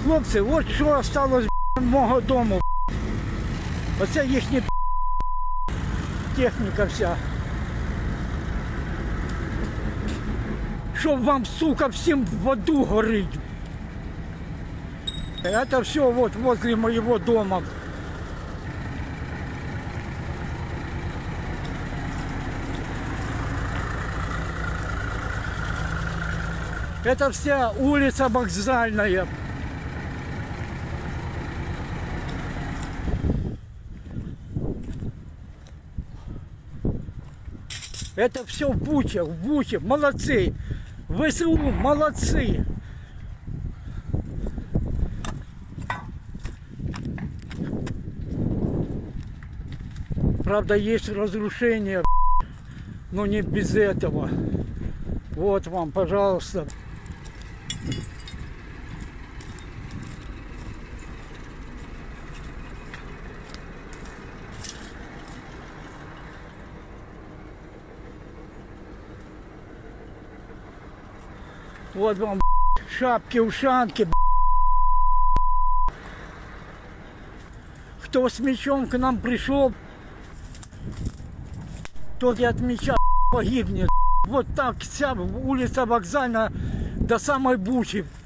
Хлопці, от що залишилось мого дому. Оце їхня техніка вся. Щоб вам, сука, всім в аду горить. Это все вот возле моего дома. Это вся улица Вокзальная. Это все в Буче. Молодцы. ВСУ молодцы. Правда, есть разрушения, но не без этого. Вот вам, пожалуйста. Вот вам шапки-ушанки. Кто с мечом к нам пришел, тот и от меча погибнет. Вот так вся улица Вокзальная до самой Бучи.